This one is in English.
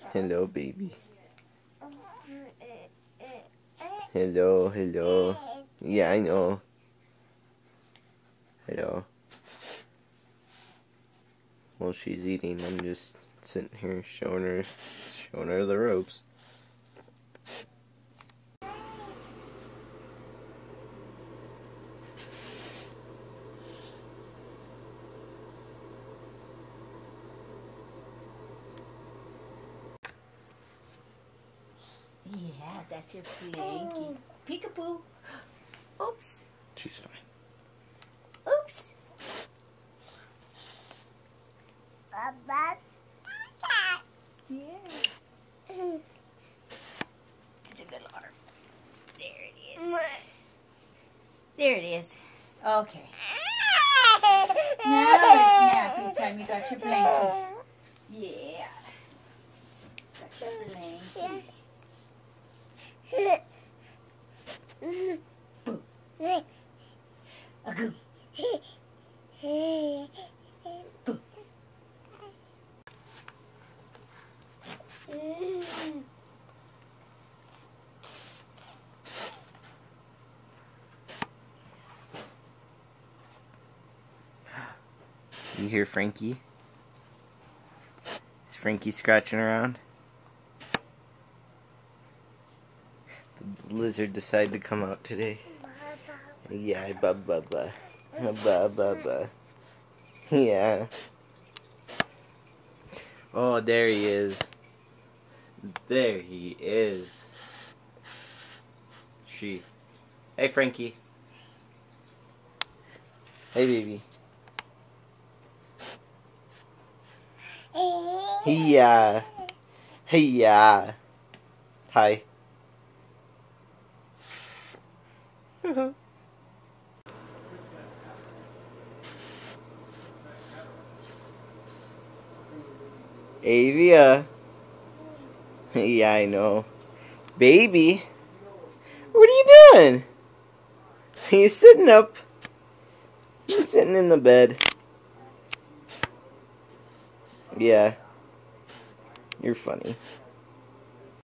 Hello, baby. Hello, hello. Yeah, I know. Hello. While she's eating, I'm just sitting here showing her the ropes. Yeah, that's your blankie. Peekaboo. Oops. She's fine. Oops. Yeah. Put a little arm. There it is. There it is. Okay. Now it's nappy time. You got your blankie. Yeah. Got your blankie. Boo. A goo. Boo. You hear Frankie? Is Frankie scratching around? The lizard decided to come out today. Yeah, ba. Yeah. Oh, there he is. There he is. She. Hey, Frankie. Hey, baby. Yeah. Hey, yeah. Hi. Avia. Yeah, I know. Baby. What are you doing? He's sitting up. He's sitting in the bed. Yeah. You're funny.